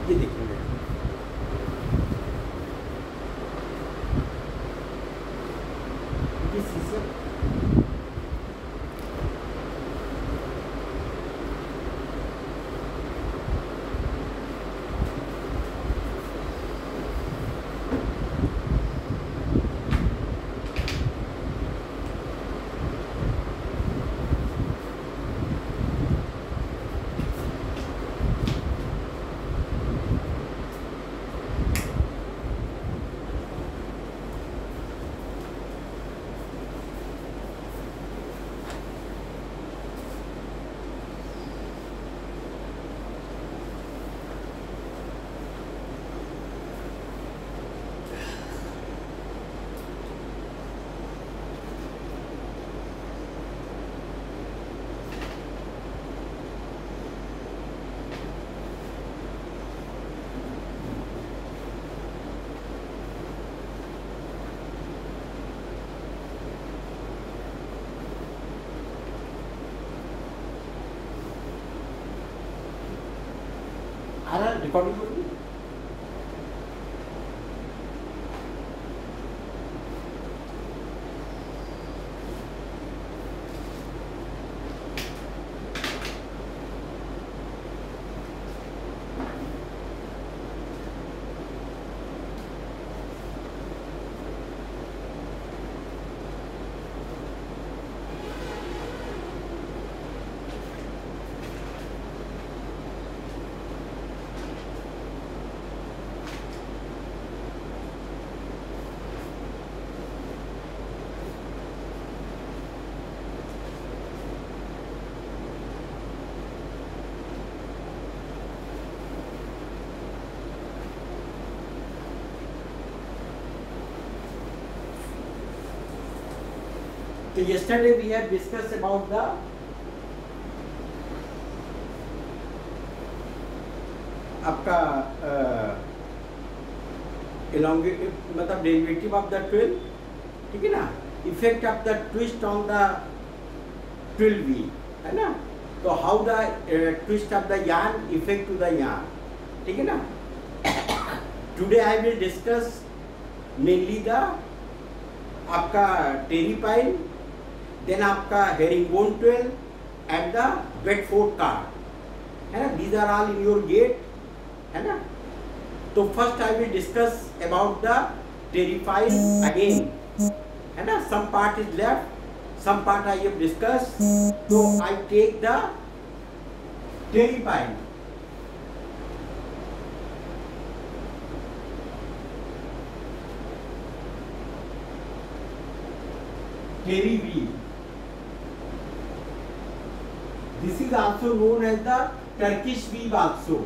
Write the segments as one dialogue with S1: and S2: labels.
S1: ये देखेंगे। ये शीशे आ रहा है, रिकॉर्डिंग हो रही है। So yesterday we have discussed about the आपका मतलब डेरिवेटिव ऑफ द ट्विल, ठीक है ना, effect of the twist on the twill wheel, है ना। तो how the twist of the yarn effect to the yarn, ठीक है ना। Today I will discuss mainly the आपका टेरीपाइल, देन आपका herringbone twill and the Bedford cord, है ना। These are all in your GATE, है ना। तो first I will discuss about the terry pile again, है ना। Some part is left, some part I have discussed. So I take the teripail. Teri wheel. This is also known as the Turkish weave also.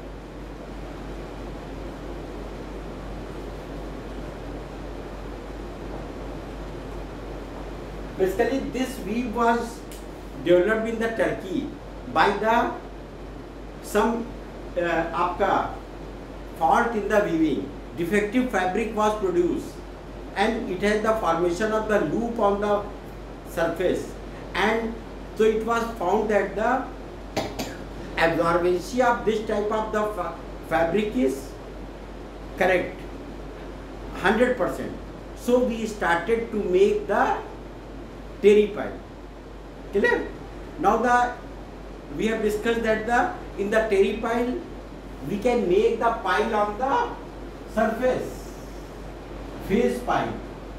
S1: Basically, this weave was developed in the Turkey by the some आपका fault in the weaving. Defective fabric was produced, and it has the formation of the loop on the surface, and so it was found that the absorbency of this type of the fabric is correct 100%. So we started to make the teripail. Clear? Now we have discussed that in the teripail we can make the pile on the surface, face pile.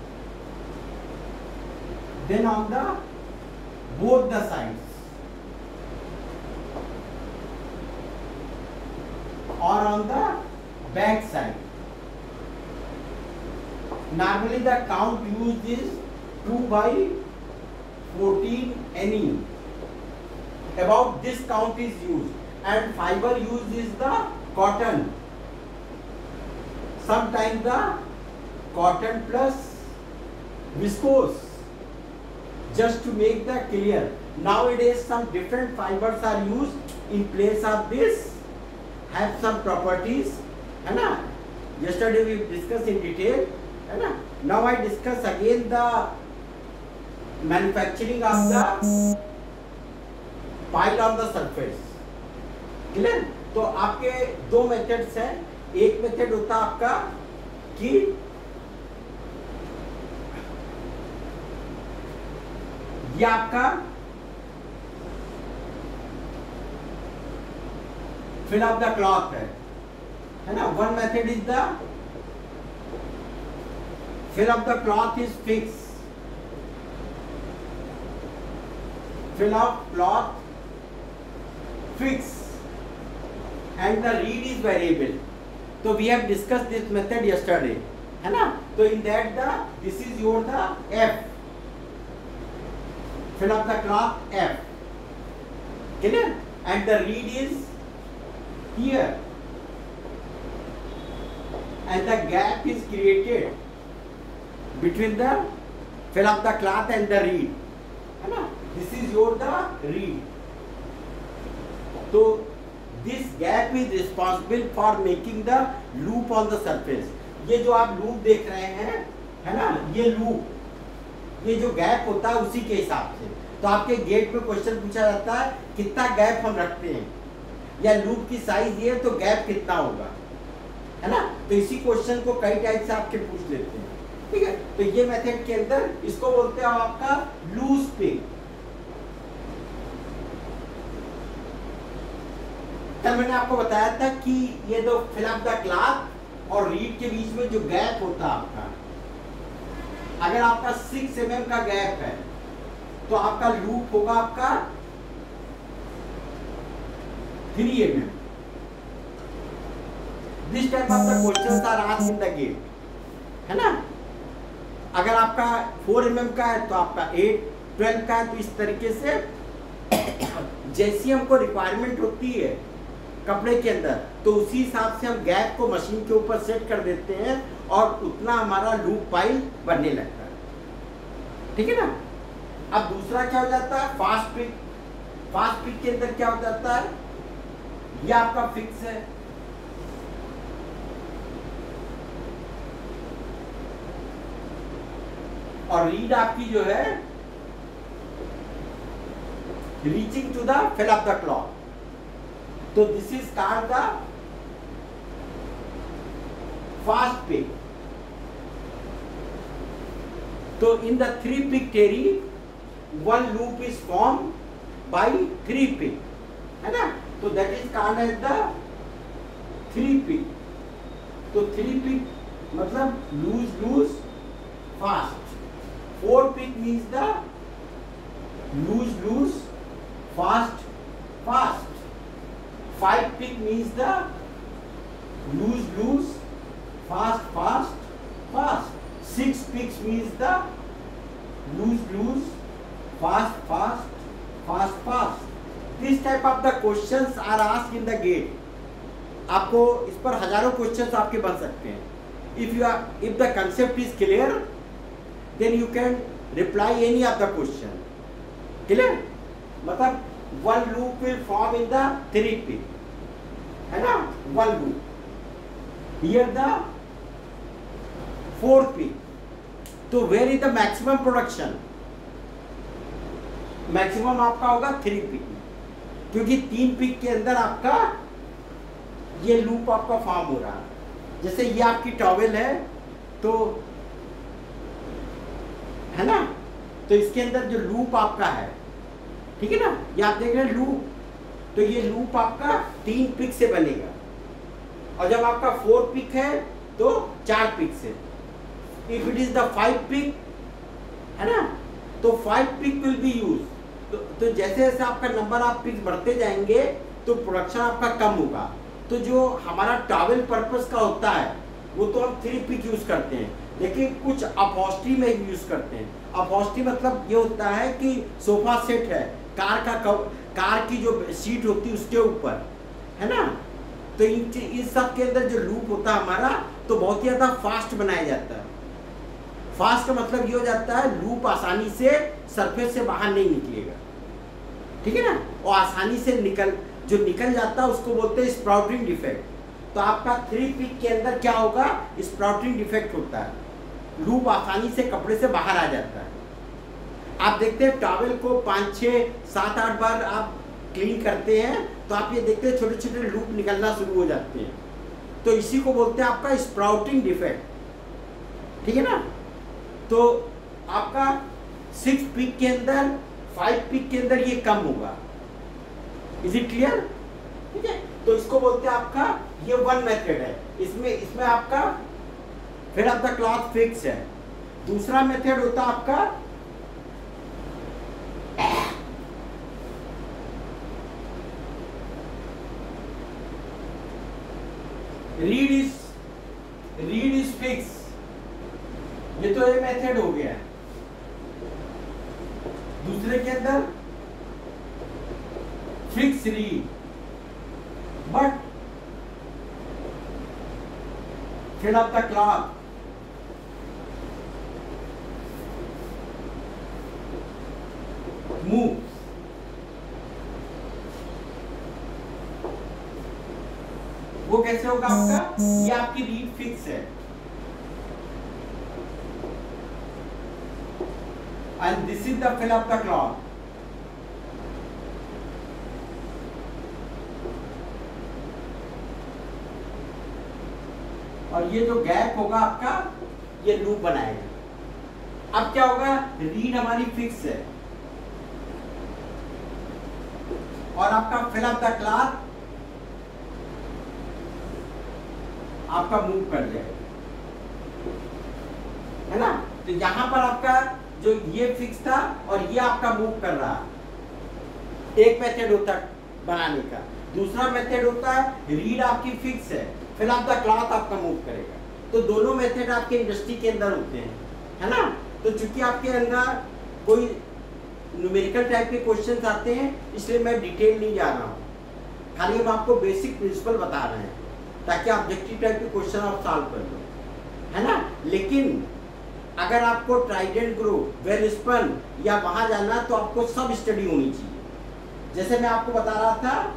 S1: Then on the both the sides or on the back side. Normally the count used is 2/14 NE. About this count is used, and fiber used is the cotton. Sometimes the cotton plus viscose, just to make the clear. Nowadays some different fibers are used in place of this, have some properties, है ना. Yesterday we discussed in detail, है ना. Now I discuss again the manufacturing of the pile on the surface. Clear? तो आपके दो methods हैं। एक method होता है आपका कि ये आपका फिल अप द क्लॉथ है ना। One method is the fill up the cloth is fixed. Fill up cloth fixed and the reed is variable. So we have discussed this method yesterday, है ना। तो in that this is your the F. Fill up the cloth F. Clear? And the reed is here. And the gap is created between the fill up the cloth and the reed, है ना। This is your the reed. So this gap is responsible for making the loop on the surface. ये जो आप loop देख रहे हैं, है ना, ये लूप, ये जो गैप होता है उसी के हिसाब से। तो आपके गेट में क्वेश्चन पूछा जाता है कितना गैप हम रखते हैं, या लूप की साइज ये तो गैप कितना होगा, है ना। तो इसी क्वेश्चन को कई टाइप से आपके पूछ लेते हैं, ठीक है। तो ये मेथड के अंदर इसको बोलते हैं आपका लूज पिक। कल मैंने आपको बताया था कि ये दो फिल अप द क्लॉथ और रीड के बीच में जो गैप होता है आपका, अगर आपका 6 mm का गैप है तो आपका लूप होगा आपका 3 mm। This type of the questions are asked in the GATE, है ना। अगर आपका 4 mm का है तो आपका 8, 12 का है, तो इस तरीके से जैसी हमको रिक्वायरमेंट होती है कपड़े के अंदर, तो उसी हिसाब से हम गैप को मशीन के ऊपर सेट कर देते हैं और उतना हमारा लूप पाइल बनने लगता है, ठीक है ना। अब दूसरा क्या हो जाता है, फास्ट पिक। फास्ट पिक के अंदर क्या हो जाता है, ये आपका फिक्स है, और रीड आपकी जो है reaching to the fill up the cloth. तो this is called the fast pick. तो in the 3 pick terry 1 loop is form by 3 pick, है ना। तो that is called as the 3 pick. तो 3 पिक मतलब loose loose fast. 4 pick means the loose loose fast fast. 5 pick means the loose loose fast fast fast. 6 picks means the loose loose fast fast fast fast. This type of the questions are asked in the gate. आपको इस पर हजारों questions आपके बन सकते हैं। if the concept is clear, then you can reply any of the question. Clear? मतलब one loop will form in the 3 pick, है ना, one loop. Here the 4 pick. तो where is the maximum production? Maximum आपका होगा 3 pick, क्योंकि 3 pick के अंदर आपका ये लूप आपका फॉर्म हो रहा है। जैसे ये आपकी टॉवेल है, तो है ना, तो इसके अंदर जो लूप आपका है, ठीक है ना, ये आप देख रहे हैं लूप, तो ये लूप आपका 3 पिक से बनेगा, और जब आपका 4 पिक है तो 4 पिक से। If it is the 5 pick, है ना, तो 5 पिक विल बी यूज। तो जैसे जैसे आपका नंबर ऑफ पिक्स बढ़ते जाएंगे तो प्रोडक्शन आपका कम होगा। तो जो हमारा टॉवेल पर्पस का होता है वो तो हम 3 पिक यूज करते हैं, लेकिन कुछ अपहोस्ट्री में यूज करते हैं। अपहोस्ट्री मतलब ये होता है कि सोफा सेट है, कार की जो सीट होती है उसके ऊपर, है ना, तो इस सब के अंदर जो लूप होता है हमारा, तो बहुत ही ज़्यादा फास्ट बनाया जाता है। फास्ट का मतलब ये हो जाता है लूप आसानी से सरफेस से बाहर नहीं निकलेगा, ठीक है ना, और आसानी से जो निकल जाता है उसको बोलते हैं स्प्राउटिंग डिफेक्ट। तो आपका 3 पिक के अंदर क्या होगा, स्प्राउटिंग डिफेक्ट होता है, लूप आसानी से कपड़े से बाहर आ जाता है। आप देखते हैं टॉवेल को 5, 6, 7, 8 बार आप क्लीन करते हैं तो आप ये देखते हैं छोटे छोटे लूप निकलना शुरू हो जाते हैं, तो इसी को बोलते हैं आपका स्प्राउटिंग डिफेक्ट, ठीक है ना। तो आपका 6 पीक के अंदर 5 पीक के अंदर ये कम होगा। Is it clear? ठीक है, तो इसको बोलते हैं आपका, ये वन मेथड है। इसमें आपका फिर आपका क्लॉथ फिक्स है। दूसरा मेथड होता है आपका रीड इज फिक्स। ये तो ये मेथड हो गया है। दूसरे के अंदर फिक्स रीड, बट फिर आपका क्लॉथ मूव। वो कैसे होगा आपका? ये आपकी रीड फिक्स है and this is the fell of the cloth. और ये जो गैप होगा आपका, ये लूप बनाएगा। अब क्या होगा? रीड हमारी फिक्स है और आपका फिल ऑफ द क्लॉथ आपका मूव कर जाएगा, है ना। तो यहां पर आपका जो ये फिक्स था और ये आपका मूव कर रहा, एक मेथड होता है बनाने का। दूसरा मेथड होता है रीड आपकी फिक्स है, फिर आपका क्लॉथ आपका मूव करेगा। तो दोनों मेथड आपके इंडस्ट्री के अंदर होते हैं, है ना। तो चूंकि आपके अंदर कोई न्यूमेरिकल टाइप के क्वेश्चंस आते हैं, इसलिए मैं डिटेल नहीं जा रहा हूँ, खाली हम आपको बेसिक प्रिंसिपल बता रहे हैं ताकि ऑब्जेक्टिव टाइप के क्वेश्चन आप सॉल्व कर लो, है ना। लेकिन अगर आपको ट्राइडेंट ग्रुप, वेलस्पन या वहां जाना तो आपको सब स्टडी होनी चाहिए। जैसे मैं आपको बता रहा था,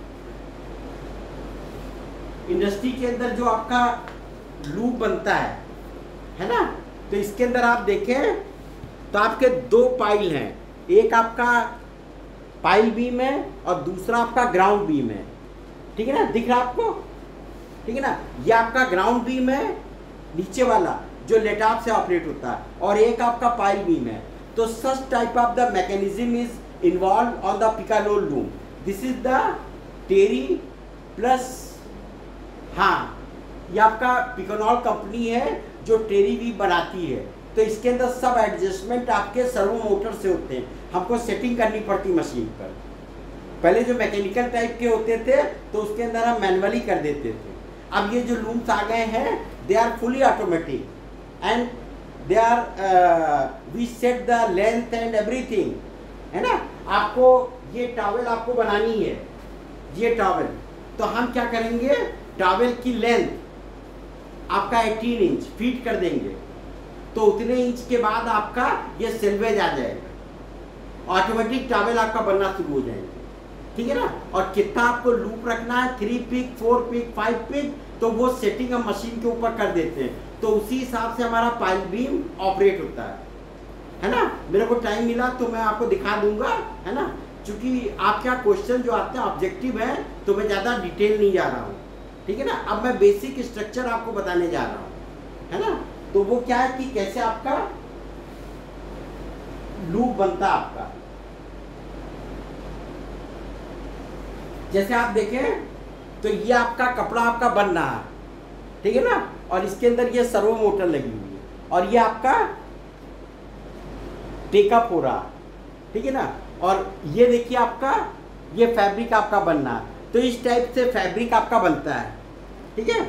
S1: इंडस्ट्री के अंदर जो आपका लूप बनता है ना, तो इसके अंदर आप देखें तो आपके दो पाइल हैं, एक आपका पाइल बीम है और दूसरा आपका ग्राउंड बीम है, ठीक है ना। दिख रहा आपको? ठीक है ना। ये आपका ग्राउंड बीम है नीचे वाला जो लेटॉप से ऑपरेट होता है, और एक आपका पाइल बीम है। तो such type of the mechanism is involve on the Picanol loom. This is the terry plus, हाँ ये आपका पिकानॉल कंपनी है जो टेरी भी बनाती है। तो इसके अंदर सब एडजस्टमेंट आपके सर्वो मोटर से होते हैं, हमको सेटिंग करनी पड़ती मशीन पर। पहले जो मैकेनिकल टाइप के होते थे तो उसके अंदर हम मैनुअली कर देते थे। अब ये जो लूम्स आ गए हैं, they are fully automatic and they are we set the length and everything, है ना। आपको ये टॉवेल आपको बनानी है, ये टॉवेल, तो हम क्या करेंगे, टॉवेल की लेंथ आपका 18 इंच फीट कर देंगे, तो उतने इंच के बाद आपका ये सेल्वेज आ जाएगा, ऑटोमेटिक टॉवेल आपका बनना शुरू हो जाएगा, ठीक है ना। और कितना आपको लूप रखना है, 3 पिक, 4 पिक, 5 पिक, तो वो सेटिंग हम मशीन के ऊपर कर देते हैं। तो उसी हिसाब से हमारा पाइल बीम ऑपरेट होता है ना। मेरे को टाइम मिला तो मैं आपको दिखा दूंगा, है ना। क्योंकि आपका क्वेश्चन जो आते हैं ऑब्जेक्टिव है, तो मैं ज़्यादा डिटेल नहीं जा रहा हूँ, ठीक है ना। अब मैं बेसिक स्ट्रक्चर आपको बताने जा रहा हूँ, है ना। तो वो क्या है कि कैसे आपका लूप बनता है आपका। जैसे आप देखें तो ये आपका कपड़ा आपका बन रहा है, ठीक है ना, और इसके अंदर ये सर्वो मोटर लगी हुई है और ये आपका टेकअप हो रहा, ठीक है ना। और ये देखिए आपका ये फैब्रिक आपका बन रहा है, तो इस टाइप से फैब्रिक आपका बनता है, ठीक है।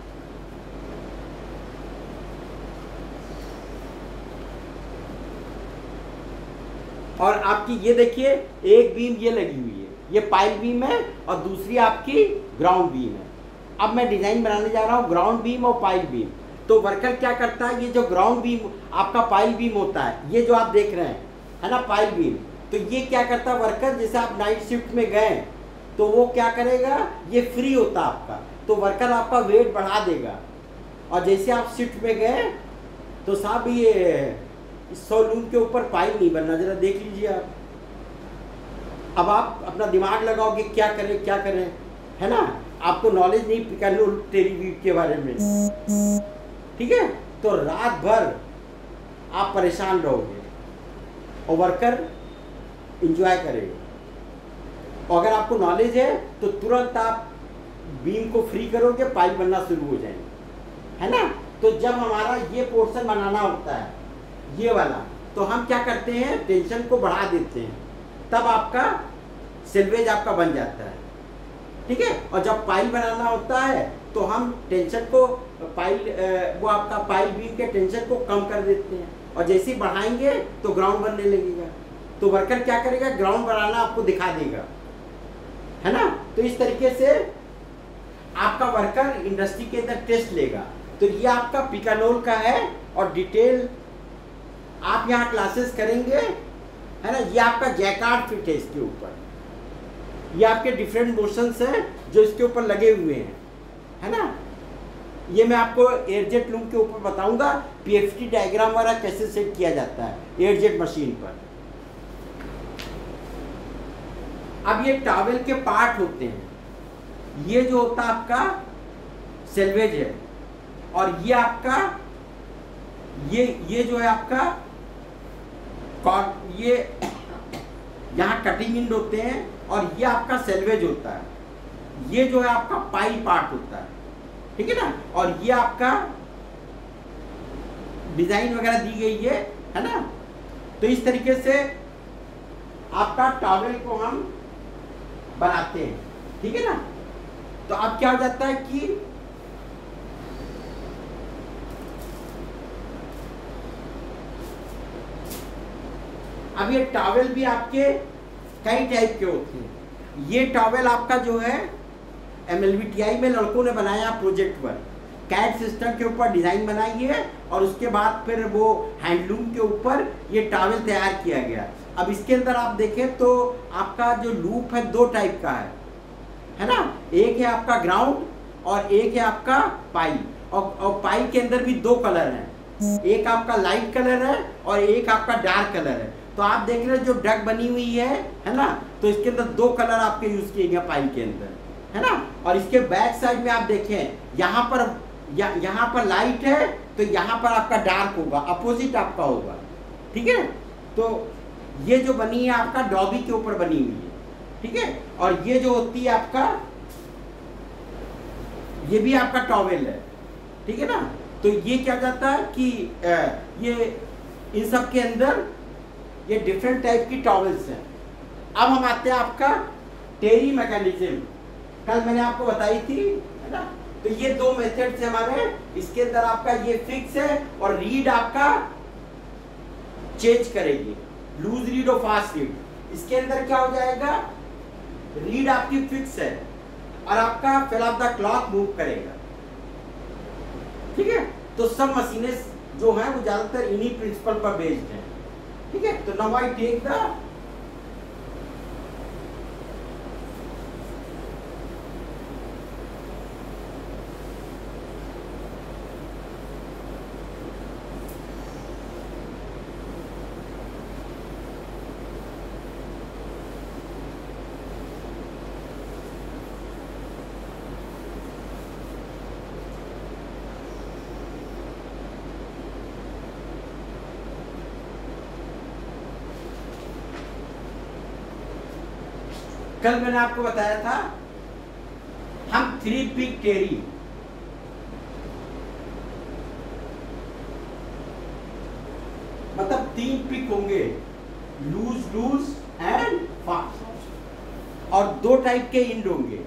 S1: और आपकी ये देखिए एक बीम ये लगी हुई है, ये पाइल बीम है और दूसरी आपकी ग्राउंड बीम है। अब मैं डिजाइन बनाने जा रहा हूँ ग्राउंड बीम और पाइल बीम। तो वर्कर क्या करता है, ये जो ग्राउंड बीम आपका पाइल बीम होता है, ये जो आप देख रहे हैं, है ना, पाइल बीम, तो ये क्या करता है वर्कर, जैसे आप नाइट शिफ्ट में गए तो वो क्या करेगा, ये फ्री होता है आपका, तो वर्कर आपका वेट बढ़ा देगा। और जैसे आप शिफ्ट में गए तो साहब ये 100 लूम के ऊपर पाइल नहीं बनना, जरा देख लीजिए आप। अब आप अपना दिमाग लगाओगे क्या करें क्या करें, है ना, आपको नॉलेज नहीं पिकानो टेलीवीट के बारे में, ठीक है, तो रात भर आप परेशान रहोगे और वर्कर इंजॉय करेगा। और अगर आपको नॉलेज है तो तुरंत आप बीम को फ्री करोगे, पाइप बनना शुरू हो जाएंगे, है ना। तो जब हमारा ये पोर्शन बनाना होता है ये वाला, तो हम क्या करते हैं, टेंशन को बढ़ा देते हैं, तब आपका सेल्वेज आपका बन जाता है, ठीक है। और जब पाइल बनाना होता है तो हम टेंशन को वो आपका पाइल बीम के टेंशन को कम कर देते हैं, और जैसे ही बढ़ाएंगे तो ग्राउंड बनने लगेगा। तो वर्कर क्या करेगा, ग्राउंड बनाना आपको दिखा देगा, है ना। तो इस तरीके से आपका वर्कर इंडस्ट्री के अंदर टेस्ट लेगा। तो ये आपका पिकानोल का है, और डिटेल आप यहाँ क्लासेस करेंगे, है ना। ये आपका जैकार्ड फिट है, इसके ऊपर ये आपके डिफरेंट मोशंस हैं जो इसके ऊपर लगे हुए हैं, है ना। ये मैं आपको एयरजेट लूम के ऊपर बताऊंगा, पीएफटी डायग्राम वगैरह कैसे सेट किया जाता है एयरजेट मशीन पर। अब ये टॉवेल के पार्ट होते हैं, ये जो होता है आपका सेल्वेज है, और ये आपका ये जो है आपका ये यहाँ कटिंग इंड होते हैं, और ये आपका सेल्वेज होता है, ये जो है आपका पाई पार्ट होता है, ठीक है ना। और ये आपका डिजाइन वगैरह दी गई है ना। तो इस तरीके से आपका टॉवेल को हम बनाते हैं, ठीक है ना। तो अब क्या हो जाता है कि अब ये टॉवेल भी आपके कई टाइप के होते हैं। ये टॉवेल आपका जो है MLBTI में लड़कों ने बनाया प्रोजेक्ट पर, कैट सिस्टम के ऊपर डिजाइन बनाई है, और उसके बाद फिर वो हैंडलूम के ऊपर ये टॉवेल तैयार किया गया। अब इसके अंदर आप देखें तो आपका जो लूप है दो टाइप का है ना। एक है आपका ग्राउंड और एक है आपका पाई, और पाई के अंदर भी दो कलर हैं, एक आपका लाइट कलर है और एक आपका डार्क कलर है। तो आप देख रहे हैं जो डग बनी हुई है ना, तो इसके अंदर दो कलर आपके यूज किए गए पाई के अंदर, है ना। और इसके बैक साइड में आप देखें यहाँ पर लाइट है, तो यहाँ पर आपका डार्क होगा, अपोजिट आपका होगा, ठीक है। तो ये जो बनी है आपका डॉबी के ऊपर बनी हुई है, ठीक है। और ये जो होती है आपका, ये भी आपका टॉवेल है, ठीक है ना। तो ये क्या जाता है कि ये इन सब के अंदर ये डिफरेंट टाइप की टॉवेल्स हैं। अब हम आते हैं आपका टेरी मैकेनिज्म, कल मैंने आपको बताई थी, है ना। तो ये दो मेथड से हमारे, इसके अंदर आपका ये फिक्स है और रीड आपका चेंज करेगी, लूज रीड और फास्ट रीड। इसके अंदर क्या हो जाएगा, रीड आपकी फिक्स है और आपका fell of the cloth move करेगा, ठीक है। तो सब मशीनें जो हैं वो ज्यादातर इन्हीं प्रिंसिपल पर बेस्ड हैं, ठीक है। तो नाउ आई टेक द कल मैंने आपको बताया था हम 3 पिक टेरी, मतलब 3 पिक होंगे, लूज लूज एंड फास्ट, और 2 टाइप के इंड होंगे।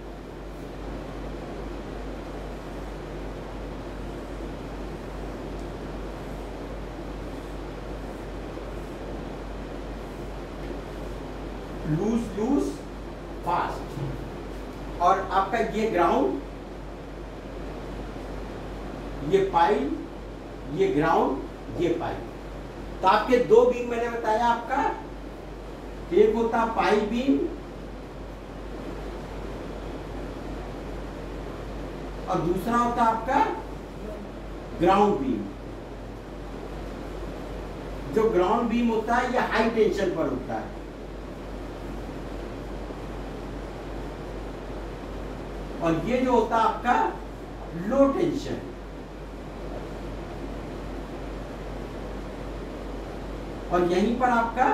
S1: लूज लूज फास्ट, और आपका ये ग्राउंड, ये पाइल, ये ग्राउंड, ये पाइल। तो आपके 2 बीम मैंने बताया आपका, एक होता पाइल बीम और दूसरा होता आपका ग्राउंड बीम। जो ग्राउंड बीम होता है ये हाई टेंशन पर होता है, और ये जो होता है आपका लो टेंशन। और यहीं पर आपका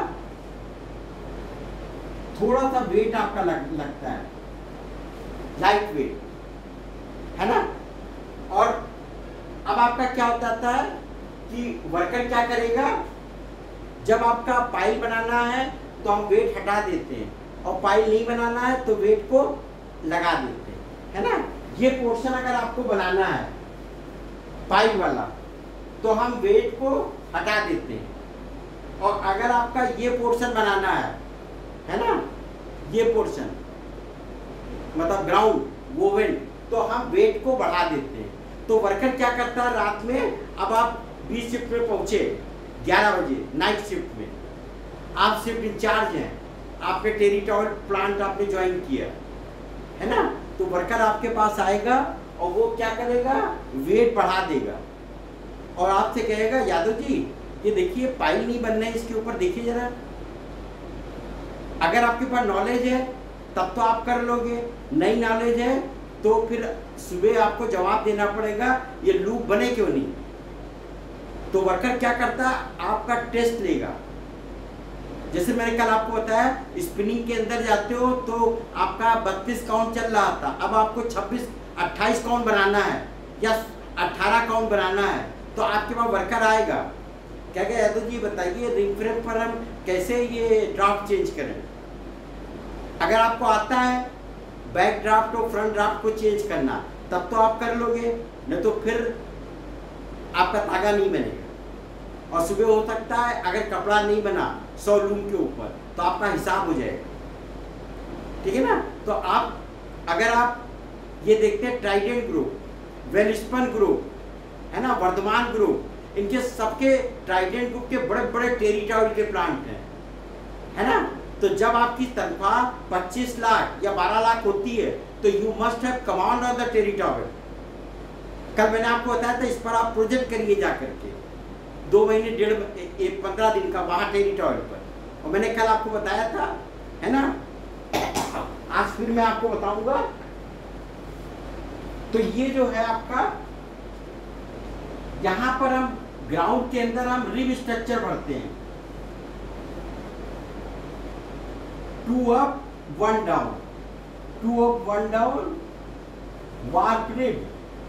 S1: थोड़ा सा वेट आपका लगता है, लाइट वेट, है ना। और अब आपका क्या हो जाता है कि वर्कर क्या करेगा, जब आपका पाइल बनाना है तो हम वेट हटा देते हैं, और पाइल नहीं बनाना है तो वेट को लगा देते हैं, है ना। ये पोर्शन अगर आपको बनाना है पाइल वाला तो हम वेट को हटा देते हैं, और अगर आपका ये पोर्शन बनाना है ना, ये पोर्शन मतलब ग्राउंड वोवेन, तो हम वेट को बढ़ा देते हैं। तो वर्कर क्या करता है, रात में, अब आप 20 शिफ्ट में पहुंचे 11 बजे नाइट शिफ्ट में, आप शिफ्ट इंचार्ज हैं, आपने टेरिटोरियल प्लांट आपने ज्वाइन किया, है ना। तो वर्कर आपके पास आएगा और वो क्या करेगा, वेट बढ़ा देगा और आपसे कहेगा यादव जी ये देखिए पाइल नहीं बनना है, इसके ऊपर देखिए जरा। अगर आपके पास नॉलेज है तब तो आप कर लोगे, नई नॉलेज है तो फिर सुबह आपको जवाब देना पड़ेगा ये लूप बने क्यों नहीं। तो वर्कर क्या करता है, आपका टेस्ट लेगा। जैसे मैंने कल आपको बताया, स्पिनिंग के अंदर जाते हो तो आपका 32 काउंट चल रहा था, अब आपको 28 काउंट बनाना है या 18 काउंट बनाना है, तो आपके पास वर्कर आएगा, क्या क्या यादव जी बताइए रिंग फ्रेम पर हम कैसे ये ड्राफ्ट चेंज करें। अगर आपको आता है बैक ड्राफ्ट और फ्रंट ड्राफ्ट को चेंज करना तब तो आप कर लोगे, नहीं तो फिर आपका धागा नहीं बनेगा। और सुबह हो सकता है अगर कपड़ा नहीं बना 100 लूम के ऊपर तो आपका हिसाब हो जाएगा, ठीक है ना। तो आप अगर आप ये देखते हैं ट्राइडेंट ग्रुप, वेलस्पन ग्रुप, है ना, वर्धमान ग्रुप, इनके सबके ट्राइडेंट ग्रुप के बड़े बड़े टेरिटोरियल के प्लांट हैं, है ना। तो जब आपकी तनख्वाह 25 लाख या 12 लाख होती है तो you must have command on the territorial. कल मैंने आपको बताया था इस पर आप प्रोजेक्ट करिए जा करके 2 महीने 15 दिन का वहां टेरिटोरियल पर, और मैंने कल आपको बताया था, है ना। आज फिर मैं आपको बताऊंगा। तो ये जो है आपका, यहां पर हम ग्राउंड के अंदर हम रिब स्ट्रक्चर भरते हैं, 2 up 1 down, 2 up 1 down, warp rib.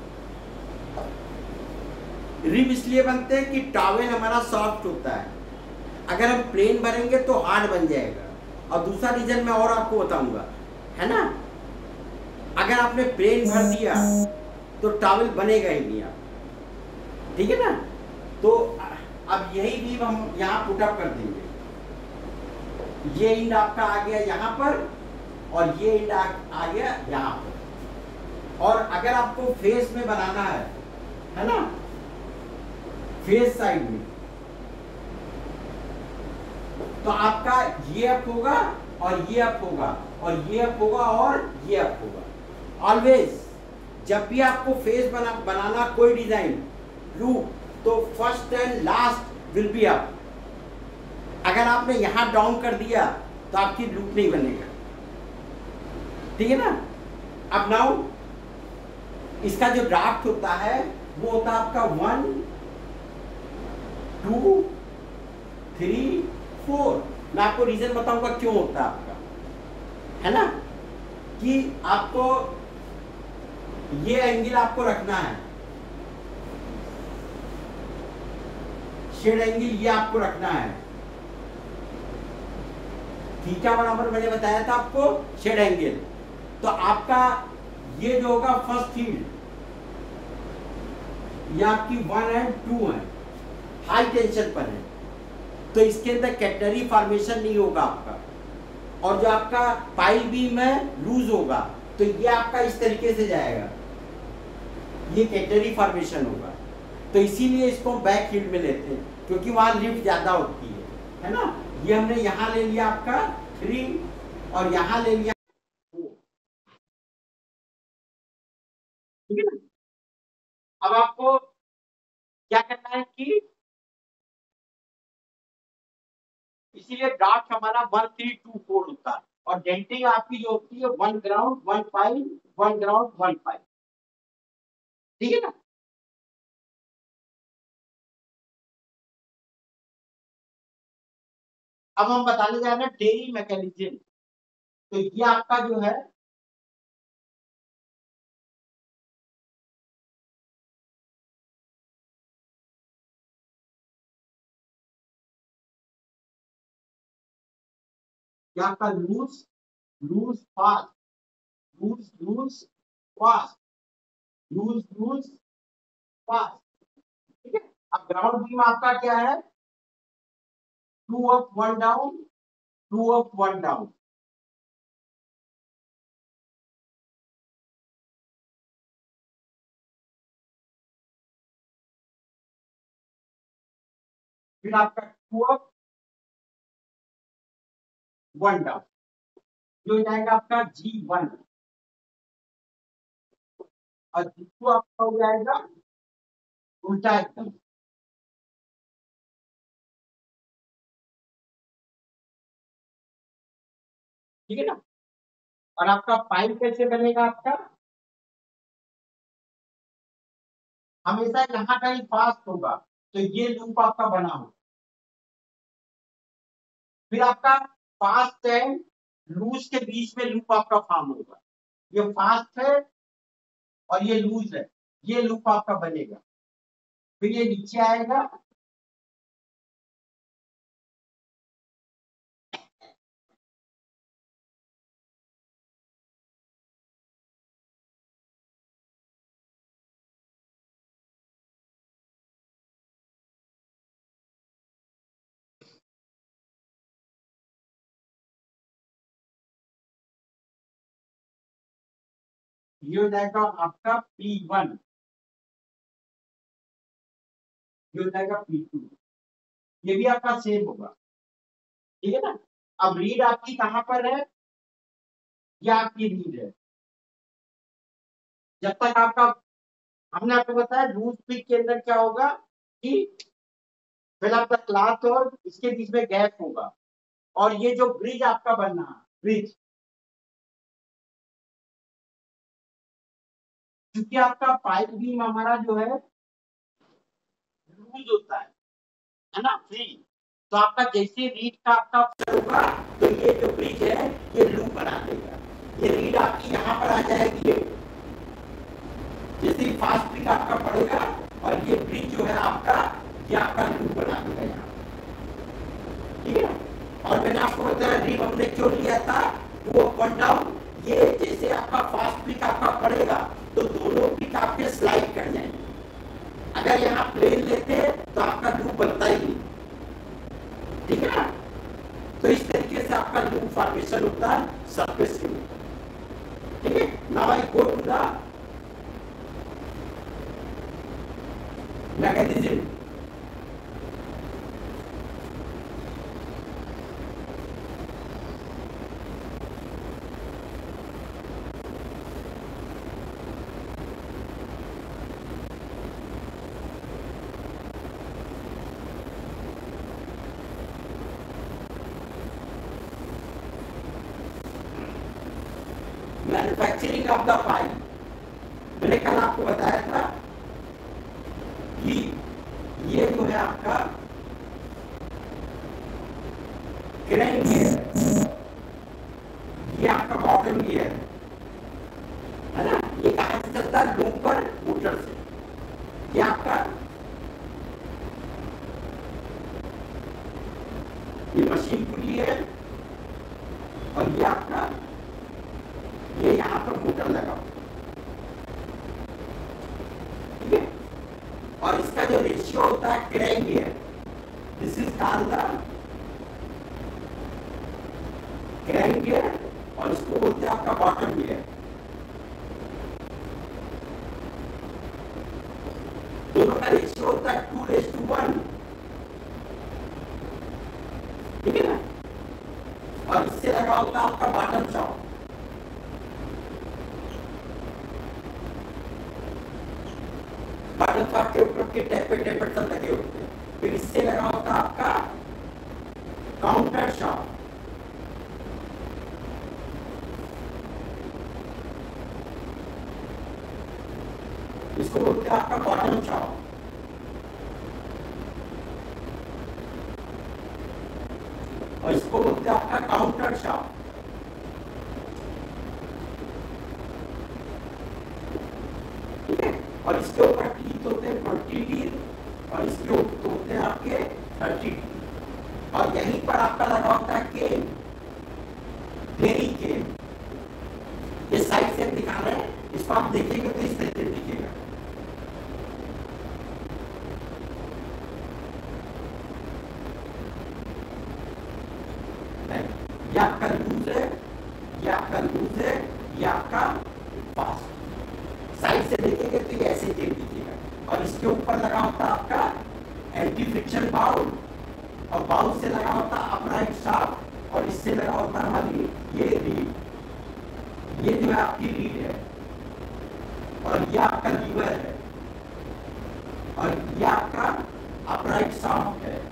S1: Rib इसलिए बनते हैं कि टॉवेल हमारा सॉफ्ट होता है, अगर हम प्लेन भरेंगे तो हार्ड बन जाएगा। और दूसरा रीजन मैं और आपको बताऊंगा, है ना। अगर आपने प्लेन भर दिया तो टॉवेल बनेगा ही नहीं, आप ठीक है ना। तो अब यही रिब हम यहाँ पुटअप कर देंगे, ये इंड आपका आ गया यहाँ पर और ये इंड आ गया यहाँ पर। और अगर आपको फेस में बनाना है ना, फेस साइड में, तो आपका ये अप होगा और ये अप होगा और ये अप होगा और ये अप होगा। ऑलवेज जब भी आपको फेस बनाना कोई डिजाइन लूप, तो first and last will be up. अगर आपने यहां डाउन कर दिया तो आपकी लूप नहीं बनेगा, ठीक है ना। अब नाउ इसका जो ड्राफ्ट होता है वो होता है आपका 1 2 3 4। मैं आपको रीजन बताऊंगा क्यों होता है आपका, है ना, कि आपको ये एंगल आपको रखना है, शेड एंगल ये आपको रखना है, थीटा बराबर मैंने बताया था आपको शेड एंगल। तो आपका ये जो होगा फर्स्ट फील्ड, ये आपकी 1 एंड 2 है, हाई टेंशन पर है, तो इसके अंदर कैटनरी फॉर्मेशन नहीं होगा आपका। और जो आपका पाइल बीम है लूज होगा, तो ये आपका इस तरीके से जाएगा, ये कैटनरी फॉर्मेशन होगा। तो इसीलिए इसको हम बैक फील्ड में लेते हैं, क्योंकि वहां लिफ्ट ज्यादा होती है ना। ये हमने यहां ले लिया आपका 3 और यहां ले लिया 4, ठीक है ना। अब आपको क्या करना है कि इसीलिए ड्राफ्ट हमारा 1 3 2 4 होता है। और डेंटिंग आपकी जो होती है 1 ग्राउंड 1 पाई 1 ग्राउंड 1 पाई, ठीक है ना। अब हम बताने जा रहे हैं डेयरी मैकेनिज्म। तो ये आपका जो है ये आपका loose loose fast loose loose fast loose loose fast, ठीक है। अब ग्राउंड बीम आपका क्या है, 2 अप 1 डाउन 2 अप 1 डाउन, फिर आपका 2 अप 1 डाउन, जो हो जाएगा आपका G1, और G2 आपका हो जाएगा उल्टा एकदम, ठीक है ना। और आपका पाइप कैसे बनेगा, आपका हमेशा यहाँ का ही फास्ट होगा, तो ये लूप आपका बना हो। फिर आपका फास्ट एंड लूज के बीच में लूप आपका फॉर्म होगा, ये फास्ट है और ये लूज है, ये लूप आपका बनेगा। फिर ये नीचे आएगा, ये हो जाएगा आपका P1, ये हो जाएगा P2, ये भी आपका सेम होगा, ठीक है ना। अब रीड आपकी कहां पर है, ये आपकी रीड है। जब तक आपका, हमने आपको बताया लूज पिक के अंदर क्या होगा कि पहले आपका क्लॉथ और इसके बीच में गैप होगा, और ये जो ब्रिज आपका बनना है, ब्रिज, क्योंकि आपका पाइप बीम हमारा जो है लूज होता है ना, फ्री, तो आपका जैसे रीड का आपका होगा, तो ये जो ब्रिज है ये लूप बना देगा, ये रीड आपकी यहाँ पर आ जाएगी, जैसे फास्ट ब्रिज आपका पड़ेगा, और ये ब्रिज जो है आपका, ये आपका लूप बना देगा यहाँ, ठीक है। और मैंने आपको बताया रीड हमने क्यों लिया था, वो वन डाउन, ये जैसे आपका फास्ट ब्रिज आपका पड़ेगा तो दोनों ब्रिज आपके स्लाइड कर जाएंगे। अगर यहाँ प्लेन लेते हैं तो आपका लूप बनता ही नहीं, ठीक है ना। तो इस तरीके से आपका लूप फॉर्मेशन होता है सरफेस के ऊपर, ठीक है। Now I go to the mechanism. Manufacturing of the pipe, मैंने कल आपको बताया था कि ये जो है आपका क्रैंक गियर, ये आपका बॉटम गियर है ना, ये कहां से चलता है, लूपर मोटर से, ये आपका ये मशीन पुली है, और ये आपका ये यहाँ पर मोटर लगा, ठीक है। और इसका जो रेशियो होता है crank gear, this is called the crank gear, और इसको बोलते हैं आपका बॉटम गियर। दोनों का रेशियो होता है 2:1, ठीक है ना। और इससे लगा होता है आपका बॉटम शॉप, बॉटम शॉप के ऊपर के टेपर सब लगे होते हैं। फिर इससे लगा होता है आपका काउंटर शॉप, इसको बोलते हैं आपका बॉटम चॉप। और इसको बोलते हैं आपका काउंटर चॉप। ठीक है, और इसके ऊपर टीथ होते हैं 40 टीथ और इसके ऊपर होते हैं आपके 30 टीथ। और यहीं पर आपका लगा होता है केन, डेरी केन। ये साइड से दिखा रहे हैं, इसको आप देखेंगे तो इस तरीके दिखेगा। ये आपका लूज है, ये आपका लूज है, ये आपका फास्ट। साइड से देखेंगे तो ये ऐसे केन दिखेगा। और इसके ऊपर लगा होता है आपका एंटी फ्रिक्शन बाउल, और बाउल से लगा होता है अपराइट शाफ्ट, और इससे लगा होता है हमारी ये रीड। ये जो है आपकी रीड है, और ये आपका लीवर है, और ये आपका अपराइट शाफ्ट है।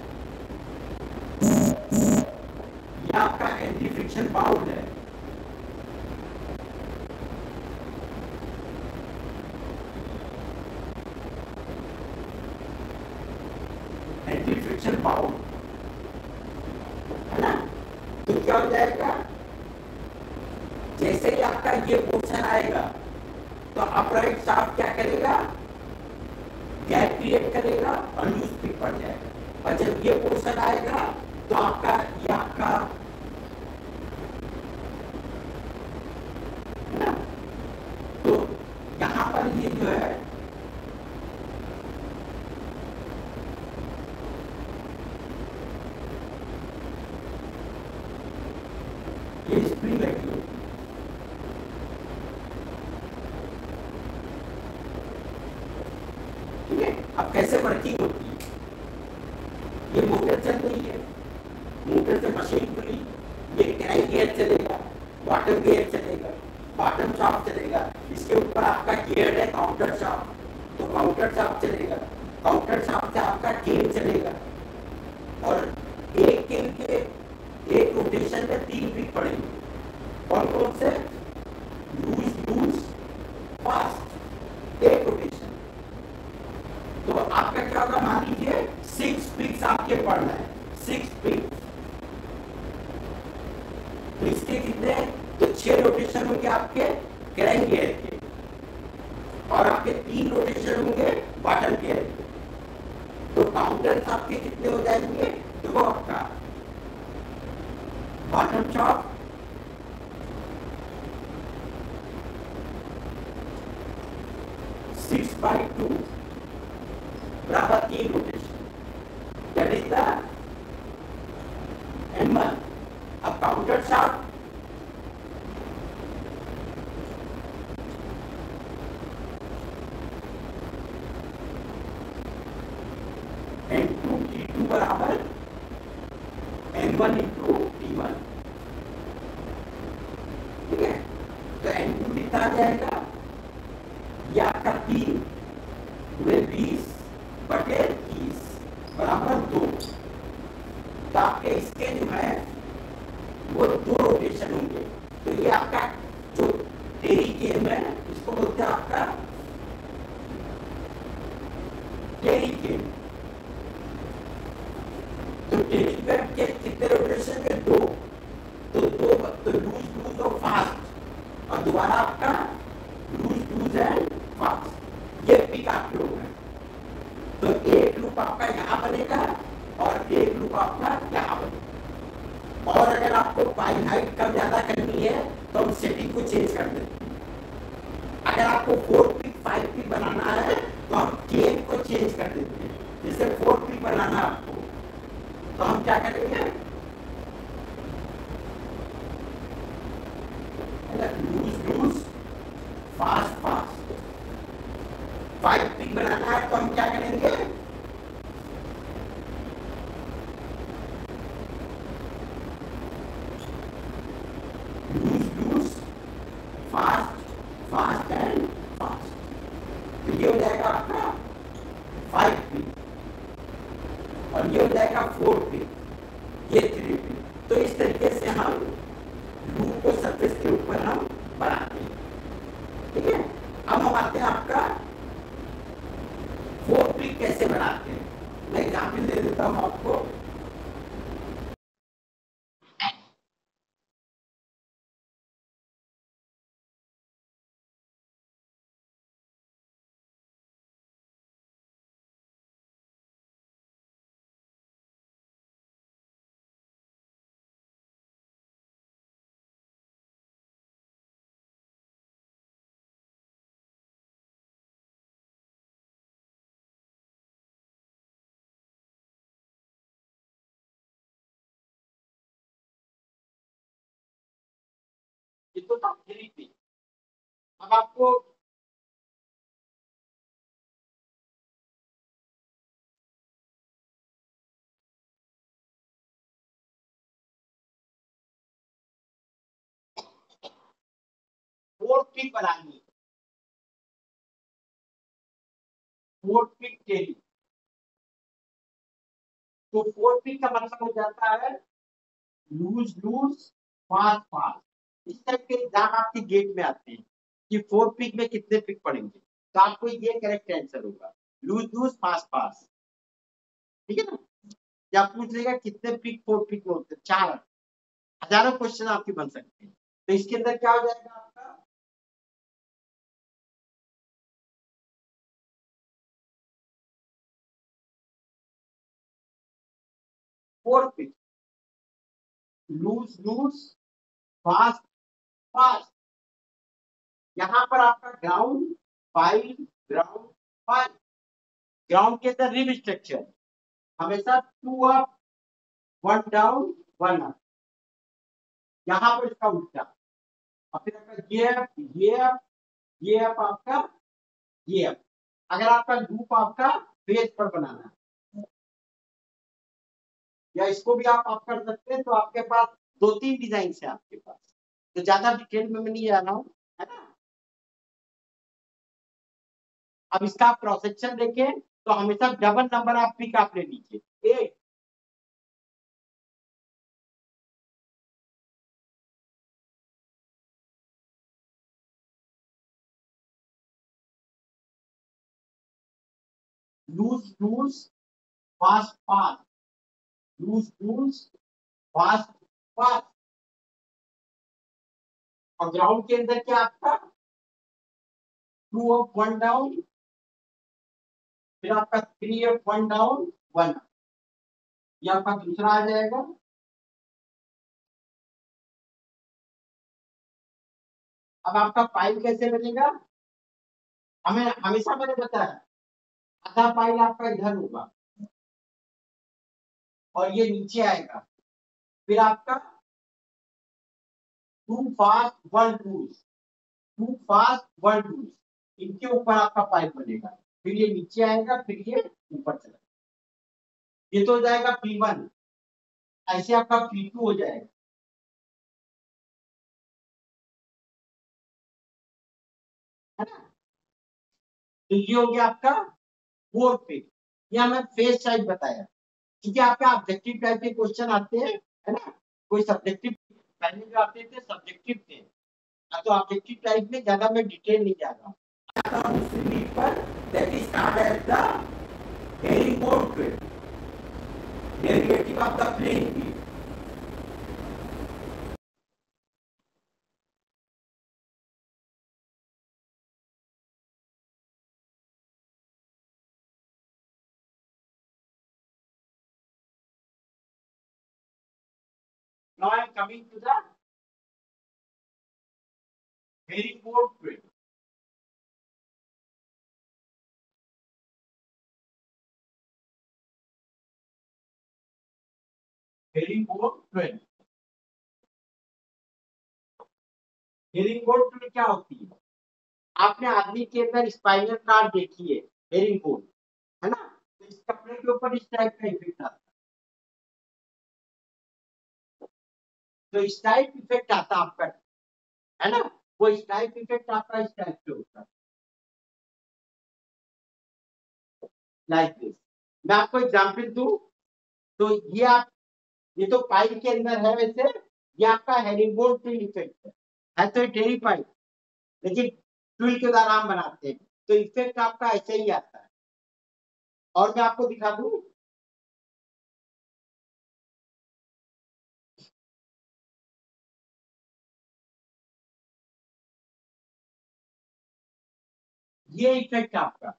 S1: ये आपका एंटी फ्रिक्शन बाउल है। एंटी फ्रिक्शन बाउल है ना। तो क्या हो जाएगा, जैसे ही आपका ये पोर्शन आएगा तो अपराइट शाफ्ट क्या करेगा, गैप क्रिएट करेगा और लूज पिक पड़ जाएगा। और जब ये पोर्शन आएगा तो आपका ये आपका है ना, तो यहां पर ये जो है ये स्प्रिंग लगी होती है। ठीक है, अब कैसे वर्किंग होती है, ये मोटर चल रही है, मोटर से मशीन खुली, ये क्रैंक गियर चलेगा, बॉटम गियर चलेगा, बॉटम शाफ्ट चलेगा। इसके ऊपर आपका गियर है काउंटर शाफ्ट, तो काउंटर शाफ्ट चलेगा। काउंटर शाफ्ट से आपका केन चलेगा, और एक केन के एक रोटेशन में 3 पिक पड़ेंगे। कौन कौन से, लूज लूज फास्ट, एक रोटेशन। तो आपका क्या होगा, मान लीजिए 6 पिक्स आपके पढ़ना है, 6 पिक्स। तो इसके कितने, तो 6 रोटेशन होंगे आपके क्रैंक गियर के, और आपके 3 रोटेशन होंगे बॉटम गियर के। तो काउंटर आपके कितने हो जाएंगे, देखो आपका बॉटम चॉप, सिक्स बाई 2 बराबर 3 rotation, that is the M1। अब काउंटर शाफ्ट M2 T2 बराबर M1 इंटू T1। ठीक है, तो M2 कितना आ जाएगा, ये आपका 3 × 20/30 बराबर 2। तो आपके इसके जो है वो 2 रोटेशन होंगे। तो ये आपका जो डेरी केन है, इसको बोलते हैं आपका डेरी केन। तो डेरी केन के कितने रोटेशन के, 2। तो 2 तो लूज लूज और फास्ट, और दोबारा आपका लूज लूज एंड फास्ट, ये पिक आपके हो गए। तो एक लूप आपका यहाँ बनेगा और एक लूप आपका यहाँ बनेगा। और अगर आपको पाई हाइट कम ज्यादा करनी है तो हम सेटिंग को चेंज कर देते हैं। अगर आपको 4 पिक 5 पिक बनाना है तो हम केन को चेंज कर देते हैं। जैसे 4 पिक बनाना है आपको, तो हम क्या करेंगे, loose loose fast fast. 5 pick बनाना है तो हम क्या करेंगे, loose loose fast fast and fast. तो ये हो जाएगा आपका 5 पिक, और ये हो जाएगा 4 पिक, ये 3 पिक। तो इस तरीके से हम लूप को सरफेस के ऊपर हम बनाते हैं। ठीक है, अब हम आते हैं आपका पिक कैसे बनाते हैं, मैं एग्जाम्पल दे देता हूँ आपको। ये तो था 3P। अब आपको फोर्थ पिक बनानी है, फोर्थ पिक टेली। तो फोर्थ पिक का मतलब हो जाता है लूज लूज फास्ट फास्ट। इस टाइप के एग्जाम आपके गेट में आते हैं कि फोर्थ पिक में कितने पिक पड़ेंगे, तो आपको ये करेक्ट आंसर होगा, लूज लूज फास्ट फास्ट। ठीक है ना। या पूछ लेगा कितने पिक फोर्थ पिक में होते हैं, 4। हजारों क्वेश्चन आपके बन सकते हैं। तो इसके अंदर क्या हो जाएगा आपका, fourth pick, loose loose fast fast. यहाँ पर आपका ground pile, ground pile. Ground के अंदर रिब स्ट्रक्चर हमेशा 2 अप 1 डाउन 1 अप। यहाँ पर इसका उल्टा, और फिर आपका ये अप आपका ये अप। अगर आपका लूप आपका पेज पर बनाना है, या इसको भी आप कर सकते हैं, तो आपके पास 2-3 डिजाइन है आपके पास, तो ज्यादा डिटेल में मैं नहीं जा रहा हूँ, है ना। अब इसका क्रॉस सेक्शन देखें तो हमेशा डबल नंबर आप पिक आप ले लीजिए, 8। Loose loose fast fast, loose loose fast fast. और ग्राउंड के अंदर क्या आपका 2 अप 1 डाउन, फिर आपका 3 अप 1 डाउन 1 अप। ये आपका दूसरा आ जाएगा। अब आपका पाइल कैसे बनेगा, हमें हमेशा मैंने बताया आधा पाइल आपका इधर होगा और ये नीचे आएगा, फिर आपका 2 फास्ट 1 लूज, 2 फास्ट 1 लूज, इनके ऊपर आपका पाइप बनेगा, फिर ये नीचे आएगा, फिर ये ऊपर चला, ये तो हो जाएगा P1। ऐसे आपका P2 हो जाएगा, है ना। तो ये हो गया आपका फोर्थ पेज। ये हमें फेस टाइप बताया, क्योंकि आपका ऑब्जेक्टिव टाइप के क्वेश्चन आते हैं, है ना। कोई सब्जेक्टिव, पहले जो आते थे सब्जेक्टिव थे, तो ऑब्जेक्टिव टाइप में ज्यादा मैं डिटेल नहीं जा रहा हूँ। Derivative of the plane wave. Now I am coming to the herringbone twin. Herringbone twin. Herringbone twill क्या होती है, आपने आदमी के अंदर स्पाइनल कार्ड देखी है, हेरिंगबोन, है ना। तो इस कपड़े के ऊपर इस टाइप का इफेक्ट आता है, तो इस टाइप इफेक्ट आता है आपका, है ना। वो इस टाइप इफेक्ट आपका इस टाइप से होता है, लाइक दिस। मैं आपको एग्जांपल दूं, तो ये आप, ये तो पाइप के अंदर है, वैसे ये आपका हेरिंगबोन ट्विन इफेक्ट है तो ये टेरी पाइप, लेकिन ट्विल के द्वारा हम बनाते हैं, तो इफेक्ट आपका ऐसे ही आता है। और मैं आपको दिखा दूं, ये इफेक्ट आपका,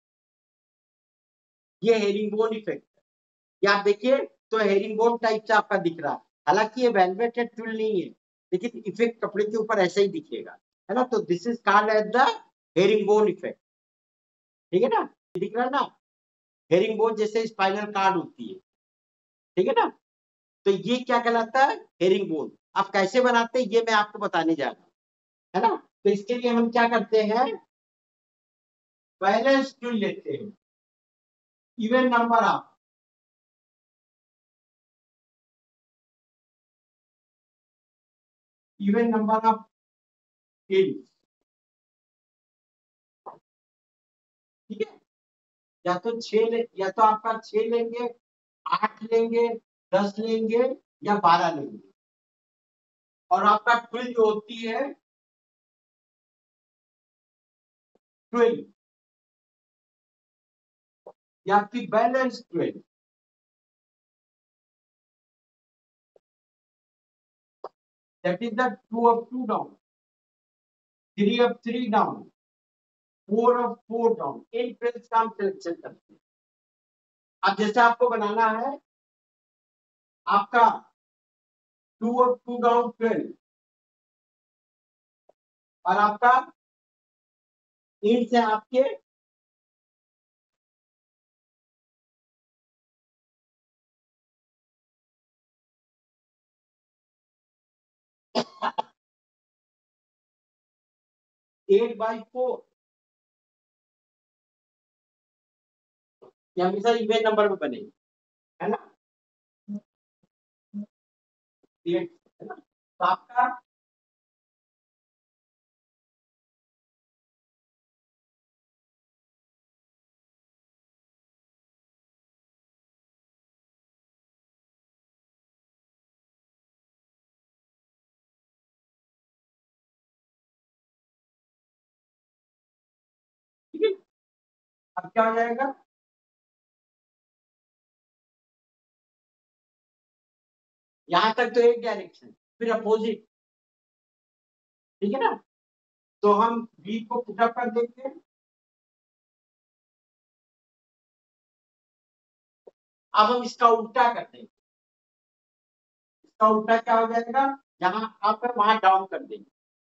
S1: ये हेरिंगबोन इफेक्ट, ये आप देखिए तो हेरिंगबोन टाइप से आपका दिख रहा है, हालांकि ये वेलवेटेड ट्विल नहीं है, लेकिन इफेक्ट कपड़े के ऊपर ऐसा ही दिखेगा, है ना। तो this is called as the herringbone effect, ठीक है ना, दिख रहा है ना, हेरिंगबोन जैसे स्पाइनल कार्ड होती है, ठीक है ना। तो ये क्या कहलाता है, हेरिंगबोन। अब कैसे बनाते हैं ये मैं आपको बताने जा रहा हूँ, है ना। तो इसके लिए हम क्या करते हैं, बैलेंस ट्विल लेते हैं, even number of, even number of twill, ठीक है। या तो या तो आपका 6 लेंगे, 8 लेंगे, 10 लेंगे, या 12 लेंगे। और आपका ट्विल जो होती है 12, या आपकी balance twill, that is the 2 up 2 down, 3 up 3 down, 4 up 4 down, इन ट्विल्स का हम सिलेक्शन करते हैं। अब जैसे आपको बनाना है आपका 2 अप 2 डाउन ट्विल, और आपका इन से आपके 8/4, ये हमेशा इवन नंबर में बनेगी, है ना, 8, है ना। तो आपका ठीक है। अब क्या हो जाएगा, यहां तक तो एक डायरेक्शन, फिर अपोजिट, ठीक है ना। तो हम बी को पुटअप कर देंगे, अब हम इसका उल्टा कर देंगे, इसका उल्टा क्या हो जाएगा, जहां अप है वहां डाउन कर देंगे,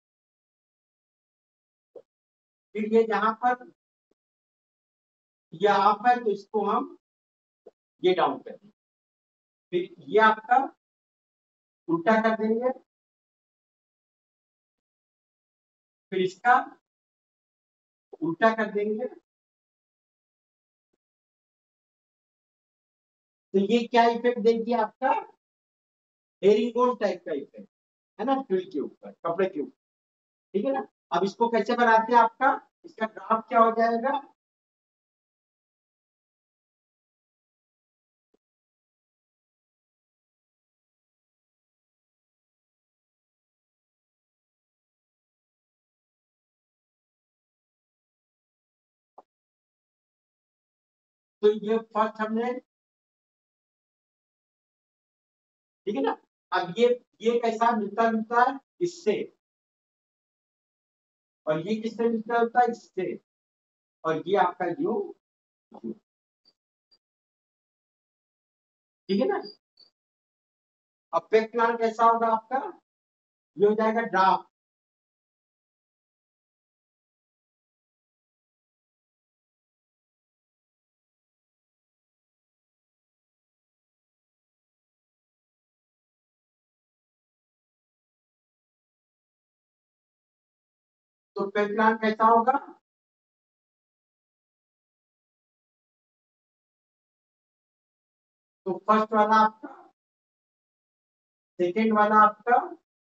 S1: फिर ये जहां पर ये अप है तो इसको हम ये डाउन कर देंगे, फिर ये आपका उल्टा कर देंगे, फिर इसका उल्टा कर देंगे। तो ये क्या इफेक्ट देगी आपका, हेरिंगबोन टाइप का इफेक्ट, है ना, ट्विल के ऊपर, कपड़े के ऊपर, ठीक है ना। अब इसको कैसे बनाते हैं, आपका इसका ग्राफ क्या हो जाएगा, तो ये फर्स्ट हमने, ठीक है ना। अब ये कैसा मिलता जुलता है इससे, और ये किससे मिलता जुलता है इससे, और ये आपका यू, ठीक है ना। अब पेक प्लान कैसा होगा आपका, ये हो जाएगा ड्राफ्ट, तो पेक प्लान कैसा होगा, तो फर्स्ट वाला आपका, सेकेंड वाला आपका,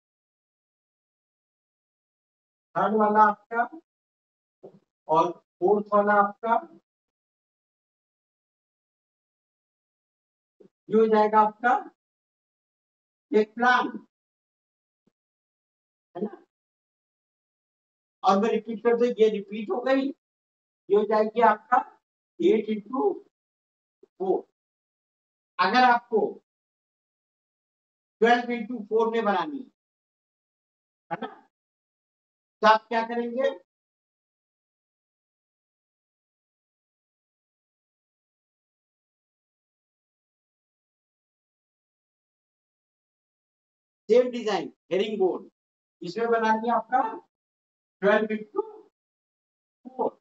S1: थर्ड वाला आपका, और फोर्थ वाला आपका, ये हो जाएगा आपका पेक प्लान, है ना। और मैं रिपीट कर दो, ये रिपीट हो गई, ये हो जाएगी आपका 8 इंटू 4। अगर आपको 12 इंटू 4 में बनानी है ना, तो आप क्या करेंगे, सेम डिजाइन हेरिंग बोर्ड, इसमें बनानी है आपका 12 इंटू 4।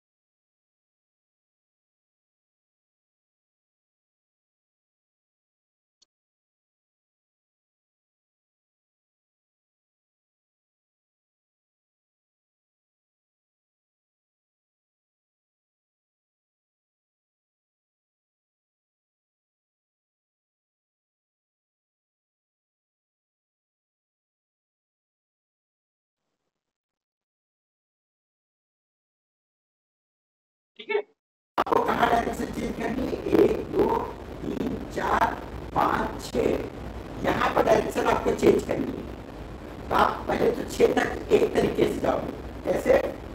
S1: ठीक है, आपको कहाँ डायरेक्शन चेंज करनी है, 1 2 3 4 5 6, यहाँ पर डायरेक्शन आपको चेंज करनी है। तो आप पहले तो 6 तक एक तरीके से जाओगे, ऐसे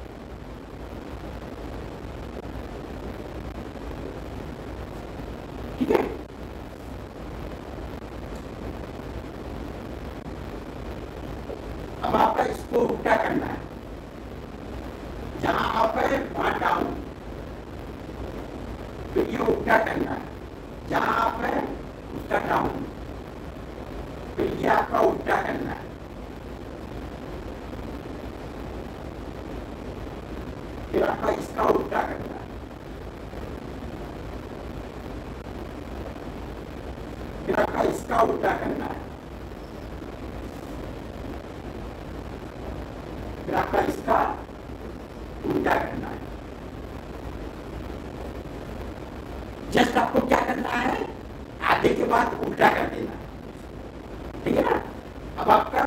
S1: ठीक है। अब आपका इसको उल्टा करना है, जहां आप है वहां डाउन, तो ये उल्टा करना है, जहां आप है उसका डाउन, तो ये आपका उल्टा करना है। फिर आपका इसका उल्टा करना है, फिर आपका इसका उल्टा करना है, फिर आपका इसका उल्टा करना है। जस्ट आपको क्या करना है, आधे के बाद उल्टा कर देना है, ठीक है ना। अब आपका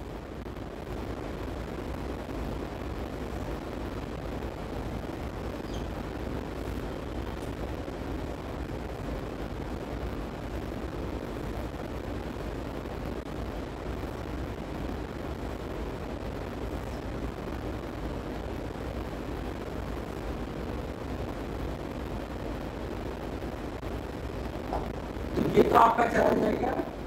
S1: ये तो आपका चला जाएगा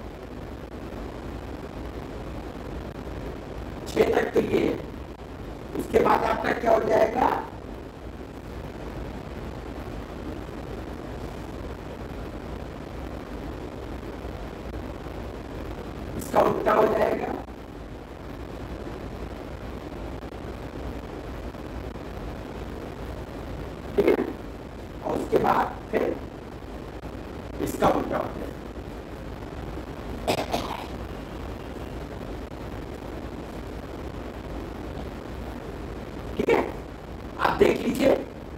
S1: 6 तक, तो ये उसके बाद आपका क्या हो जाएगा, इसका उल्टा हो जाएगा, ठीक है। और उसके बाद फिर इसका उल्टा हो जाएगा। ठीक है, आप देख लीजिए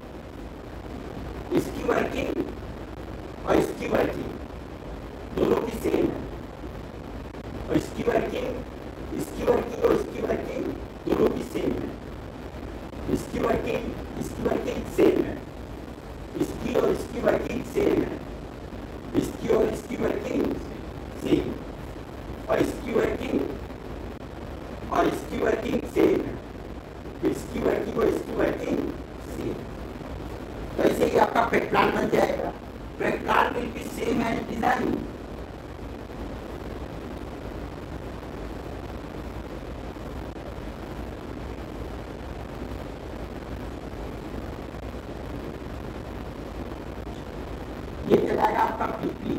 S1: इसकी वर्किंग और इसकी वर्किंग दोनों की सेम है, और इसकी वर्किंग और इसकी वर्किंग दोनों की सेम है, इसकी वर्किंग सेम है, इसकी और इसकी वर्किंग सेम है, इसकी और इसकी वर्किंग सेम, और इसकी वर्किंग सेम है, इसकी वर्किंग और इसकी वर्किंग सेम। तो ऐसे ही आपका पेट प्लान बन जाएगा। Peg plan will be same as design. ये चलाएगा आपका पीपी,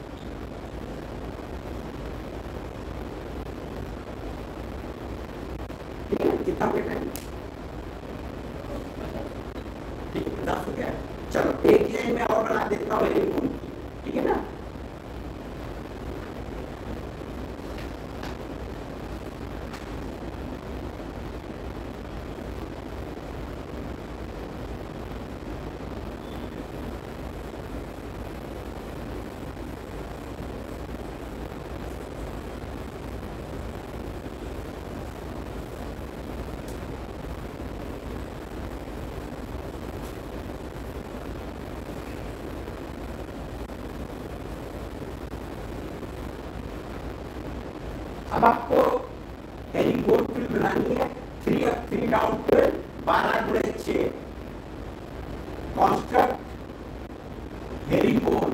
S1: ठीक है, कितना बेटा है, ठीक है, 50 हो गया। चलो एक डिजाइन में और बना देता हूँ, ठीक है ना। अब आपको हेरिंग बोर्ड फिल बनानी है, 3 up 3 down 12, 12 गुणे 6 कॉन्स्ट्रक्ट हेरिंग बोर्ड।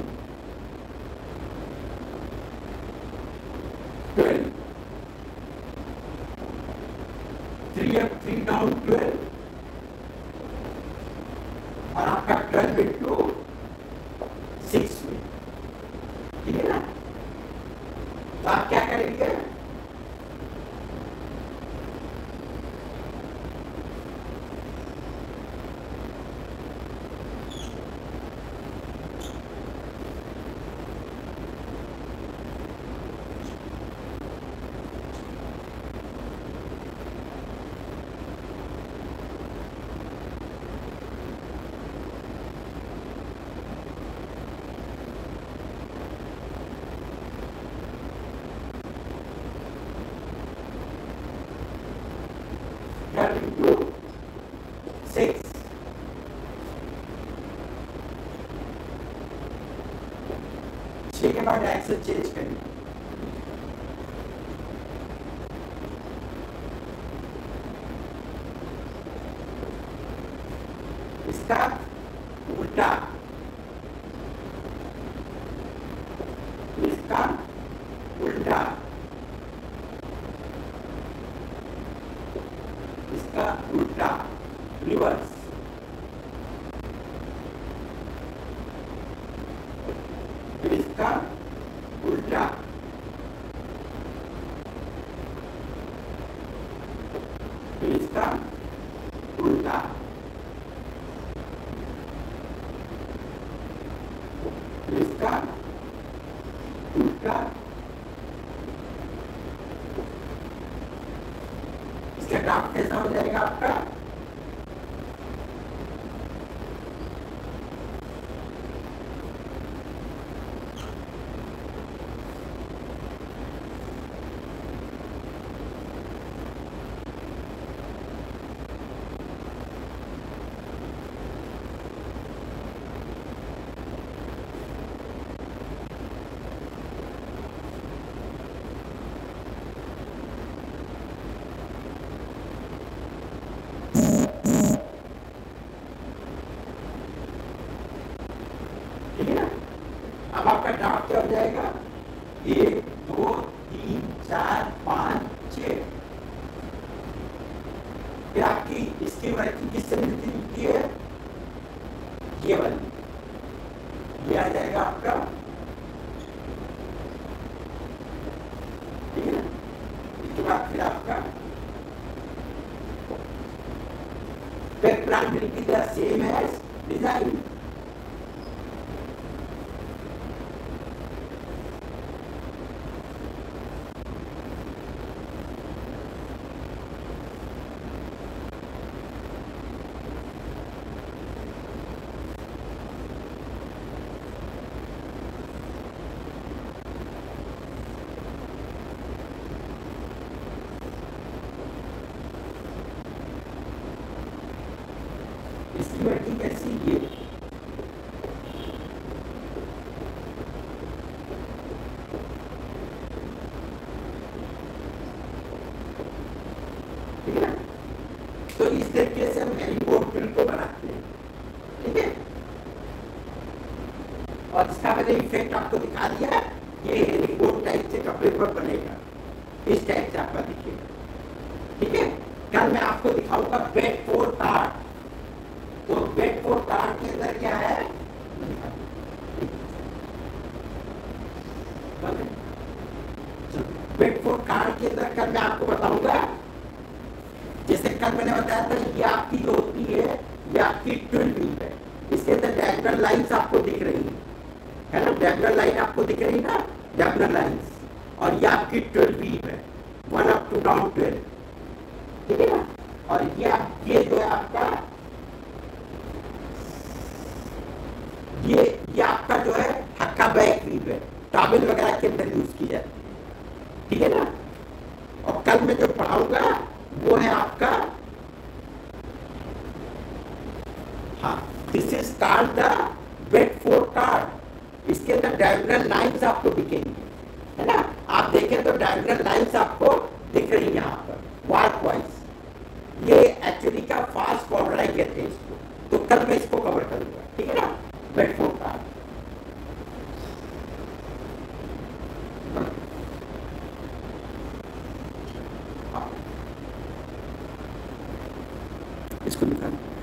S1: पीछे के बाद डायरेक्शन चेंज करिए। इसका उल्टा, इसका उल्टा, इसका उल्टा, रिवर्स। इसका उल्टा, इसका उल्टा, इसका उल्टा। इसका ग्राफ कैसा हो जाएगा आपका? ठीक है ना? अब आपका ग्राफ क्या हो जाएगा? 1 2 3 4 5 6। फिर आपकी इसकी वर्किंग किससे मिलती है? ये वाली, ये आ जाएगा आपका। ठीक है ना? इसके बाद फिर आपका background will be the same as design. इसकी वर्किंग कैसी ये? ठीक है ना? तो इस तरीके से हम हेलीपोर्ट फिल्म को बनाते हैं। ठीक है? और इसका मैंने इफेक्ट आपको दिखा दिया। ये हेलीपोर्ट टाइप से कपड़े पर बनेगा, इस टाइप से आपका दिखेगा। ठीक है? कल मैं आपको दिखाऊंगा बेडफोर्ड कार्ड। तो बेडफोर्ड कार्ड के अंदर क्या है? बेडफोर्ड कार्ड के अंदर कल मैं आपको बताऊंगा, जैसे कल मैंने बताया था ये आपकी जो होती है, ये आपकी ट्विन व्हील है। इसके अंदर डायगोनल लाइंस आपको दिख रही है ना? डायगोनल लाइन आपको दिख रही है ना? Diagonal lines. और ये आपकी ट्विन व्हील है, 1 अप टू डाउन 12। ठीक है ना? और ये जो है आपका, ये आपका जो है हक्का बैक व्हील है, टॉवेल वगैरह के अंदर यूज की जाती है। ठीक है ना? और कल मैं जो पढ़ाऊंगा वो है आपका, हाँ, this is called the Bedford cord. इसके अंदर डायगोनल लाइंस आपको दिखेंगी, है ना? आप देखें तो डायगोनल लाइंस आपको दिख रही है यहाँ पर वार्क वाइज। ये एक्चुअली का फास्ट फॉरवर्ड कहते हैं इसको। तो कल मैं इसको कवर करूंगा। ठीक है ना? Bedford cord. इसको निकाल।